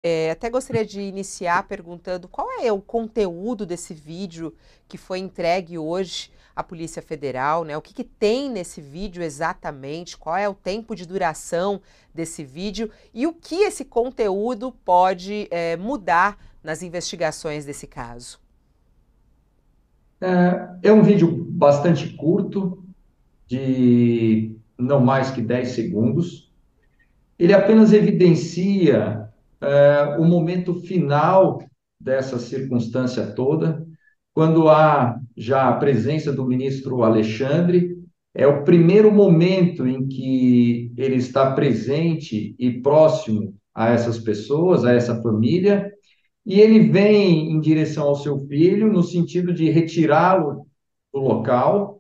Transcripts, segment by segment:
Até gostaria de iniciar perguntando qual é o conteúdo desse vídeo que foi entregue hoje à Polícia Federal, né? O que que tem nesse vídeo exatamente? Qual é o tempo de duração desse vídeo e o que esse conteúdo pode mudar nas investigações desse caso? É um vídeo bastante curto, de não mais que 10 segundos. Ele apenas evidencia o momento final dessa circunstância toda, quando há já a presença do ministro Alexandre. É o primeiro momento em que ele está presente e próximo a essas pessoas, a essa família, e ele vem em direção ao seu filho, no sentido de retirá-lo do local,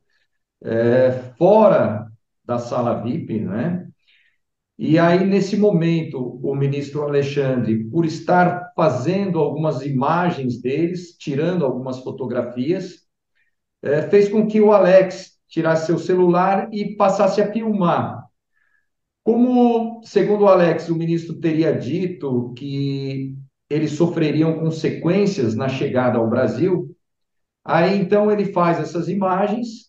fora da sala VIP, né? E aí, nesse momento, o ministro Alexandre, por estar fazendo algumas imagens deles, tirando algumas fotografias, fez com que o Alex tirasse seu celular e passasse a filmar. Como, segundo o Alex, o ministro teria dito que eles sofreriam consequências na chegada ao Brasil, aí então ele faz essas imagens,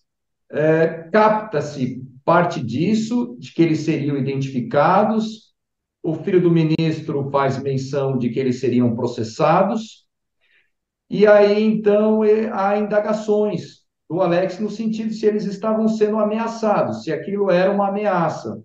capta-se parte disso, de que eles seriam identificados. O filho do ministro faz menção de que eles seriam processados, e aí então há indagações do Alex no sentido de se eles estavam sendo ameaçados, se aquilo era uma ameaça.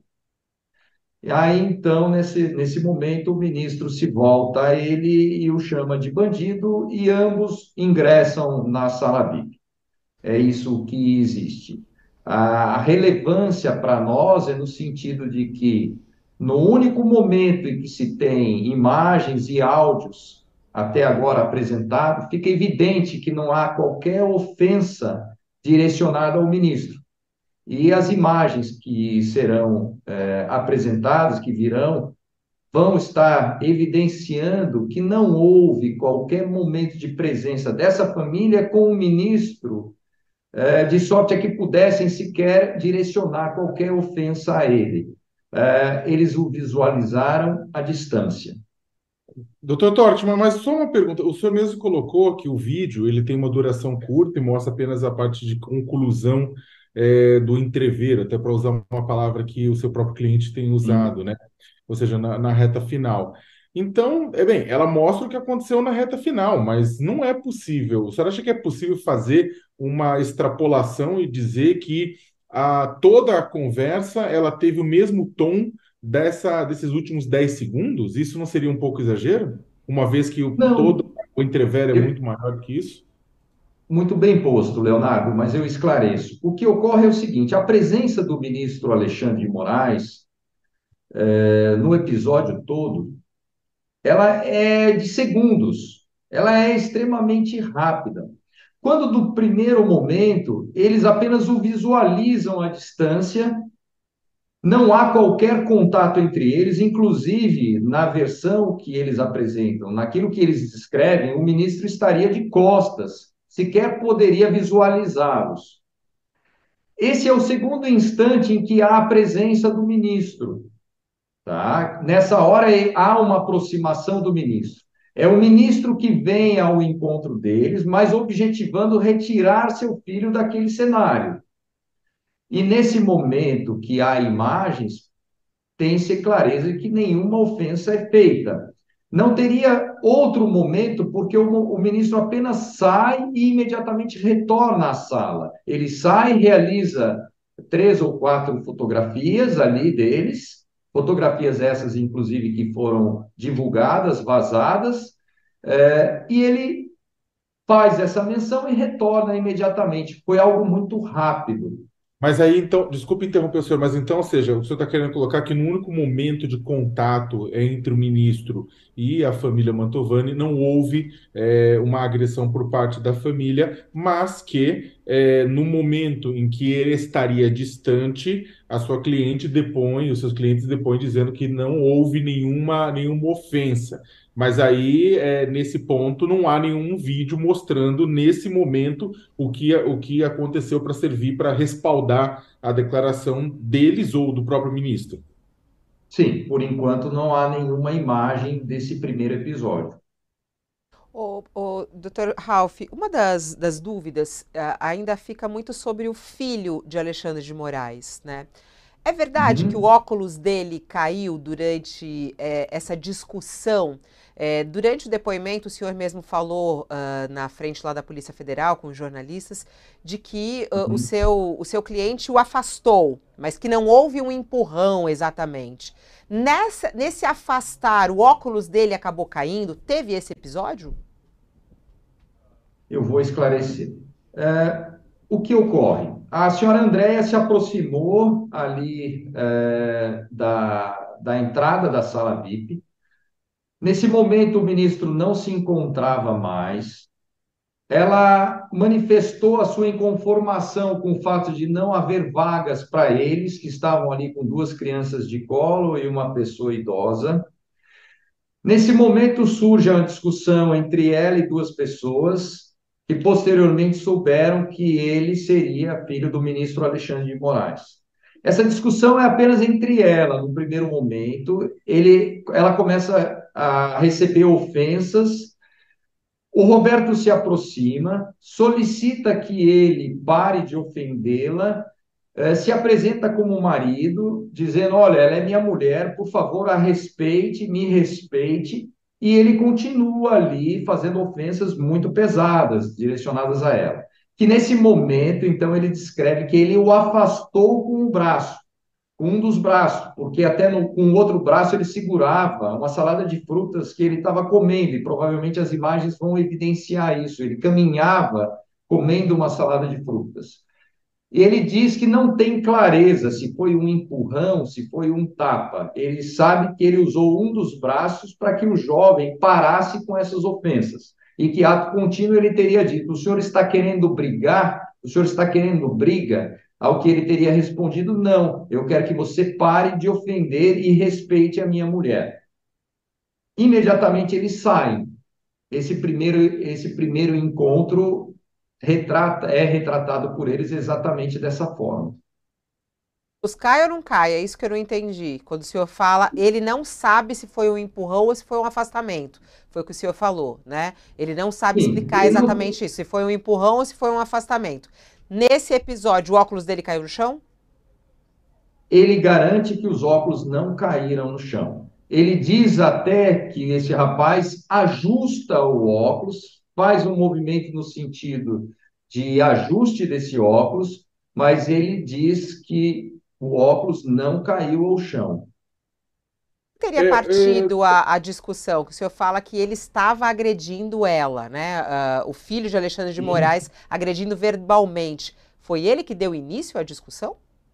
E aí então, nesse momento, o ministro se volta a ele e o chama de bandido, e ambos ingressam na sala VIP. É isso que existe. A relevância para nós é no sentido de que, no único momento em que se tem imagens e áudios até agora apresentados, fica evidente que não há qualquer ofensa direcionada ao ministro. E as imagens que serão apresentadas, que virão, vão estar evidenciando que não houve qualquer momento de presença dessa família com o ministro, de sorte a que pudessem sequer direcionar qualquer ofensa a ele. Eles o visualizaram à distância. Doutor Tortman, mas só uma pergunta. O senhor mesmo colocou que o vídeo ele tem uma duração curta e mostra apenas a parte de conclusão do entrever, até para usar uma palavra que o seu próprio cliente tem usado, Sim. né? Ou seja, na reta final. Então, bem, ela mostra o que aconteceu na reta final, mas não é possível. O senhor acha que é possível fazer uma extrapolação e dizer que toda a conversa ela teve o mesmo tom desses últimos 10 segundos? Isso não seria um pouco exagero? Uma vez que todo Não, o entrever é muito eu, maior que isso? muito bem posto, Leonardo, mas eu esclareço. O que ocorre é o seguinte: a presença do ministro Alexandre de Moraes, no episódio todo, ela é de segundos, ela é extremamente rápida. Quando, do primeiro momento, eles apenas o visualizam à distância, não há qualquer contato entre eles, inclusive na versão que eles apresentam, naquilo que eles descrevem, o ministro estaria de costas, sequer poderia visualizá-los. Esse é o segundo instante em que há a presença do ministro. Tá? Nessa hora há uma aproximação do ministro. É o ministro que vem ao encontro deles, mas objetivando retirar seu filho daquele cenário. E nesse momento que há imagens, tem-se clareza de que nenhuma ofensa é feita. Não teria outro momento, porque o ministro apenas sai e imediatamente retorna à sala. Ele sai, realiza 3 ou 4 fotografias ali deles, fotografias essas, inclusive, que foram divulgadas, vazadas, e ele faz essa menção e retorna imediatamente. Foi algo muito rápido. Mas aí, então, desculpe interromper o senhor, mas então, ou seja, o senhor está querendo colocar que no único momento de contato entre o ministro e a família Mantovani não houve uma agressão por parte da família, mas que no momento em que ele estaria distante, a sua cliente depõe, os seus clientes depõem dizendo que não houve nenhuma ofensa. Mas aí, nesse ponto, não há nenhum vídeo mostrando, nesse momento, o que aconteceu para servir para respaldar a declaração deles ou do próprio ministro. Sim, por enquanto não há nenhuma imagem desse primeiro episódio. Dr. Ralph, uma das dúvidas ainda fica muito sobre o filho de Alexandre de Moraes, né? É verdade que o Uhum. óculos dele caiu durante essa discussão? Durante o depoimento, o senhor mesmo falou na frente lá da Polícia Federal com os jornalistas de que Uhum. o seu cliente o afastou, mas que não houve um empurrão exatamente. Nesse afastar, o óculos dele acabou caindo? Teve esse episódio? Eu vou esclarecer. O que ocorre? A senhora Andréia se aproximou ali da entrada da sala VIP. Nesse momento, o ministro não se encontrava mais. Ela manifestou a sua inconformação com o fato de não haver vagas para eles, que estavam ali com duas crianças de colo e uma pessoa idosa. Nesse momento surge uma discussão entre ela e duas pessoas que posteriormente souberam que ele seria filho do ministro Alexandre de Moraes. Essa discussão é apenas entre ela, no primeiro momento. Ela começa a receber ofensas. O Roberto se aproxima, solicita que ele pare de ofendê-la, se apresenta como marido, dizendo: Olha, ela é minha mulher, por favor, a respeite, me respeite. E ele continua ali fazendo ofensas muito pesadas, direcionadas a ela. Que nesse momento, então, ele descreve que ele o afastou com o braço, com um dos braços, porque até com o outro braço ele segurava uma salada de frutas que ele estava comendo, e provavelmente as imagens vão evidenciar isso. Ele caminhava comendo uma salada de frutas. E ele diz que não tem clareza se foi um empurrão, se foi um tapa. Ele sabe que ele usou um dos braços para que o jovem parasse com essas ofensas. E que, ato contínuo, ele teria dito: O senhor está querendo brigar? O senhor está querendo briga? Ao que ele teria respondido: Não, eu quero que você pare de ofender e respeite a minha mulher. Imediatamente eles saem. Esse primeiro encontro é retratado por eles exatamente dessa forma. Os cai ou não cai? É isso que eu não entendi. Quando o senhor fala, ele não sabe se foi um empurrão ou se foi um afastamento. Foi o que o senhor falou, né? Ele não sabe Sim, explicar exatamente isso, se foi um empurrão ou se foi um afastamento. Nesse episódio, o óculos dele caiu no chão? ele garante que os óculos não caíram no chão. Ele diz até que esse rapaz ajusta o óculos, faz um movimento no sentido de ajuste desse óculos, mas ele diz que o óculos não caiu ao chão. Teria É, partido a discussão, que o senhor fala que ele estava agredindo ela, né? O filho de Alexandre de Sim. Moraes agredindo verbalmente. Foi ele que deu início à discussão?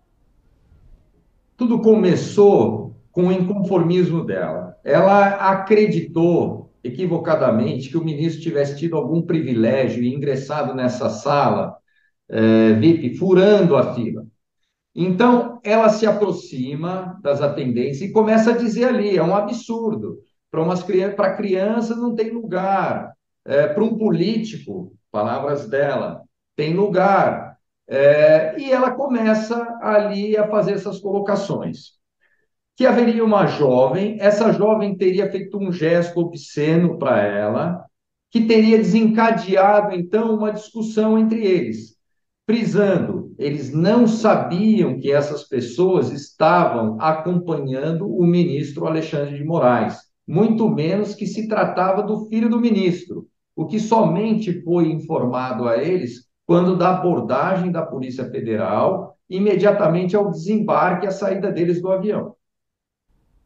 Tudo começou com o inconformismo dela. Ela acreditou equivocadamente que o ministro tivesse tido algum privilégio e ingressado nessa sala VIP, furando a fila. Então, ela se aproxima das atendentes e começa a dizer ali: é um absurdo. Para criança não tem lugar. Para um político, palavras dela, tem lugar. E ela começa ali a fazer essas colocações. Que haveria uma jovem, essa jovem teria feito um gesto obsceno para ela, que teria desencadeado, então, uma discussão entre eles. Frisando, eles não sabiam que essas pessoas estavam acompanhando o ministro Alexandre de Moraes, muito menos que se tratava do filho do ministro, o que somente foi informado a eles quando da abordagem da Polícia Federal, imediatamente ao desembarque e à saída deles do avião.